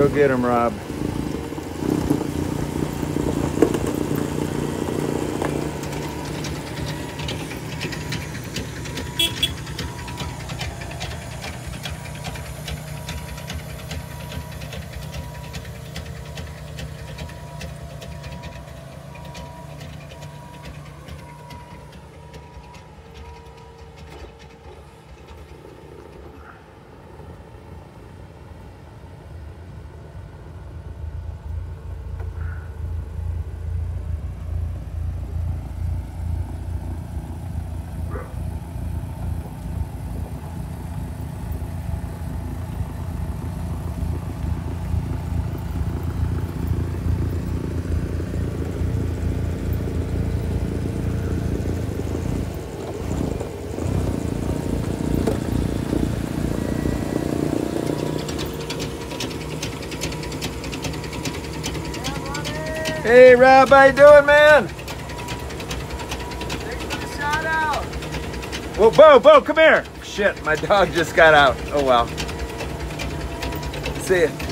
Go get him, Rob. Hey Rob, how you doing, man? Thanks for the shout out. Whoa, Bo, come here. Shit, my dog just got out. Oh well. See ya.